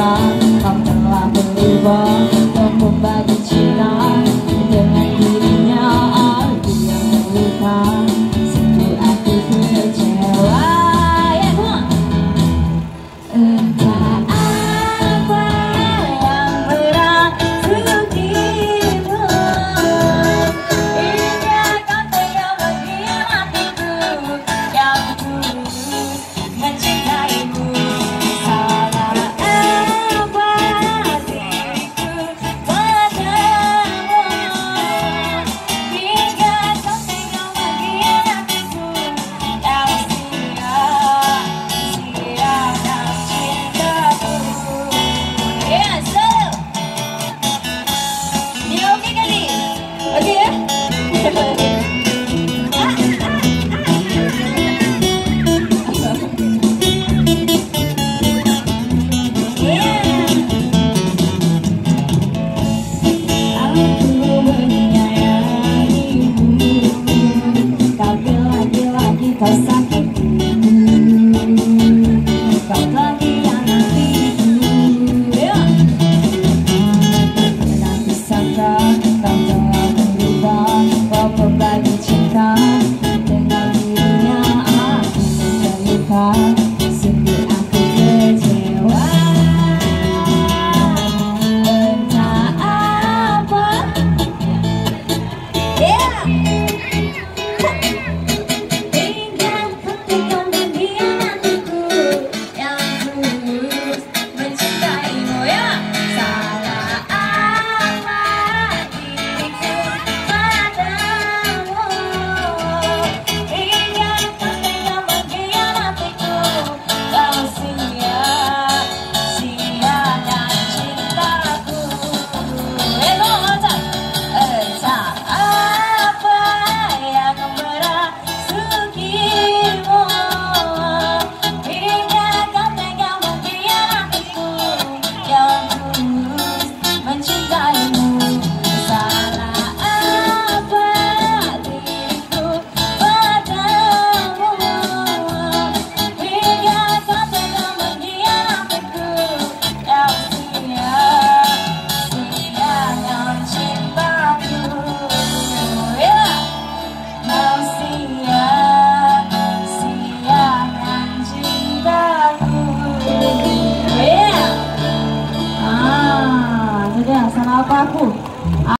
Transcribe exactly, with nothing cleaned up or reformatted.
cinta, kau telah berubah dan membagi cinta dengan dirinya. Aku yang terluka, sungguh aku kecewa. Ya, semua. Entah apa yang merasukimu, hingga kau tega bagian hatiku yang tulus mencintaimu. Salah apa diriku padamu, hingga kau tega bagian hatiku yang sia-siakan cintaku. Ya, selalu. Ini oke kali? Oke ya? Aku menyayangimu, tapi lagi-lagi kau sakitku. Kau telah hianatiku. Ya. Dan bisakah kau telah berubah, kau berbagi cinta dengan dirinya. Aku terluka, sungguh aku kecewa. Entah apa. Yeah. Hingga kau tega bagian hatiku yang tulus mencintaimu. Ya. Salah apa diriku padamu, hingga kau tega bagian hatiku yang sia-siakan cintaku. Eh, ngomong macam. Entah apa yang merasukimu, hingga kau tega bagian hatiku yang tulus mencintaimu. Salah apa diriku padamu, hingga kau tega bagian hatiku yang sia-siakan cintaku. Ya, kau sia-siakan cintaku. Ya. Ah, itu dia. Salah apa aku?